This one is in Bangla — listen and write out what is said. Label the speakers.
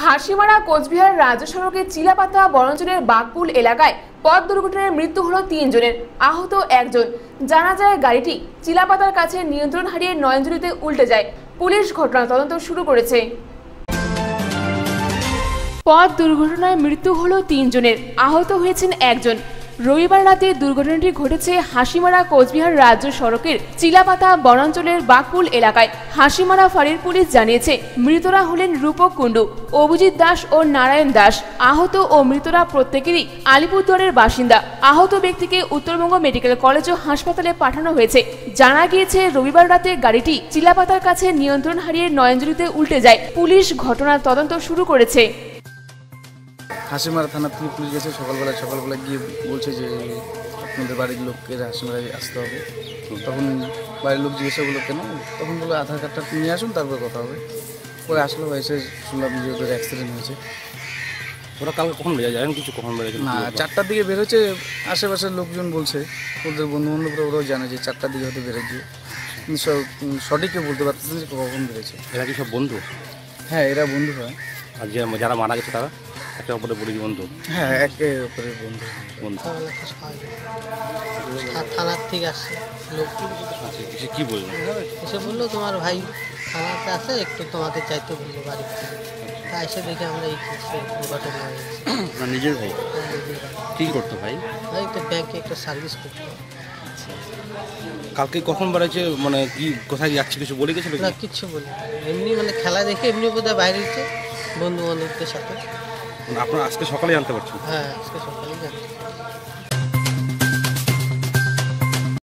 Speaker 1: হাসিমারা কোচবিহার রাজ্য সড়কের চিলাপাতা বনাঞ্চলের বাগপুল এলাকায় পথ দুর্ঘটনায় মৃত্যু হলো 3 জনের, আহত একজন। জানা যায় গাড়িটি চিলাপাতার কাছে নিয়ন্ত্রণ হারিয়ে নয়নজুলিতে উল্টে যায়। পুলিশ ঘটনা তদন্ত শুরু করেছে। পথ দুর্ঘটনায় মৃত্যু হলো 3 জনের, আহত হয়েছেন একজন। রবিবার রাতে দুর্ঘটনাটি ঘটেছে হাসিমারা কোচবিহার রাজ্য সড়কের চিলাপাতা বনাঞ্চলের বাগপুল এলাকায়। হাসিমারা ফাঁড়ির পুলিশ জানিয়েছে, মৃতরা হলেন রূপক কুণ্ডু, অভিজিৎ দাস ও নারায়ণ দাস। আহত ও মৃতরা প্রত্যেকেরই আলিপুরদুয়ারের বাসিন্দা। আহত ব্যক্তিকে উত্তরবঙ্গ মেডিকেল কলেজ ও হাসপাতালে পাঠানো হয়েছে। জানা গিয়েছে, রবিবার রাতে গাড়িটি চিলাপাতার কাছে নিয়ন্ত্রণ হারিয়ে নয়নজুলিতে উল্টে যায়। পুলিশ ঘটনার তদন্ত শুরু করেছে।
Speaker 2: হাসিমারা থানা থেকে পুলিশ গেছে সকালবেলা গিয়ে বলছে যে আপনাদের বাড়ির লোককে হাসিমারায় আসতে হবে। তখন বাড়ির লোক জিজ্ঞাসা করলো কেন, তখন বললো আধার কার্ডটা নিয়ে আসুন, তারপরে কথা হবে। পরে আসলো, এসে শুনলাম যে ওদের অ্যাক্সিডেন্ট হয়েছে।
Speaker 3: ওরা কালকে কখন বেরিয়ে যায় কিছু কখন বেরিয়েছে
Speaker 2: না, 4টার দিকে বেরোচ্ছে। আশেপাশের লোকজন বলছে, ওদের বন্ধুবান্ধবরা ওরাও জানে যে 4টার দিকে হয়তো বেরোচ্ছে, কিন্তু সঠিককে বলতে পারতেছে যে কখন বেরোচ্ছে।
Speaker 3: এরা কি সব বন্ধু?
Speaker 2: হ্যাঁ, এরা বন্ধু হয়।
Speaker 3: আর যারা মারা গেছে তারা একে অপরের পরিচিত বন্ধু?
Speaker 2: হ্যাঁ, একে অপরের বন্ধু।
Speaker 4: থানার থেকে আসছে লোক,
Speaker 3: কি বললো?
Speaker 4: এসে বললো তোমার ভাই থানাতে আছে, একটু তোমাদের চাইতে বললো বাড়ি। তা এসে দেখে আমরা এই ঘটনা হয়েছে।
Speaker 3: নিজের ভাই? কি করতো ভাই?
Speaker 4: ভাই তো ব্যাংকে একটা সার্ভিস করতো।
Speaker 3: কালকে কখন বেড়েছে, মানে কি কোথায় যাচ্ছে কিছু বলে গেছিল?
Speaker 4: না, কিচ্ছু বলি, এমনি মানে খেলা দেখে এমনি বোধহয় বাইরে হচ্ছে বন্ধু বান্ধবদের সাথে।
Speaker 3: আপনারা আজকে সকালে জানতে পারছেন?
Speaker 4: হ্যাঁ, আজকে সকালেই জানতে।